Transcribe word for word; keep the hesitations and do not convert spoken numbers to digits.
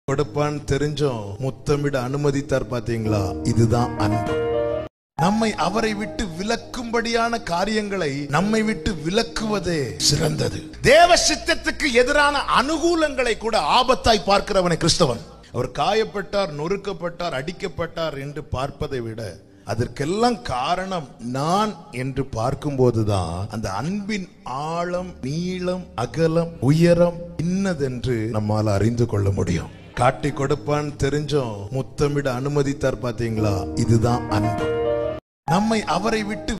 கொடுப்பான் தெரிஞ்சோம் முத்தமிட அனுமதித்தார் பாத்தீங்களா? இதுதான் அன்பு. நம்மை அவரை விட்டு விலக்கும்படியான காரியங்களை நம்மை விட்டு விலக்குவதே சிறந்தது. தேவ சித்தத்துக்கு எதிரான அனுகூலங்களை கூட ஆபத்தாய் பார்க்கிறவனை கிறிஸ்தவன். அவர் காயப்பட்டார், நொறுக்கப்பட்டார், அடிக்கப்பட்டார் என்று பார்ப்பதை விட அதற்கெல்லாம் காரணம் நான் என்று பார்க்கும்போதுதான் அந்த அன்பின் ஆழம், நீளம், அகலம், உயரம் இன்னதென்று நம்மால் அறிந்து கொள்ள முடியும். காட்டி கொடுப்பான் தெரிஞ்சோம் முத்தமிட அனுமதித்தார் பாத்தீங்களா? இதுதான் அன்பு. நம்மை அவரை விட்டு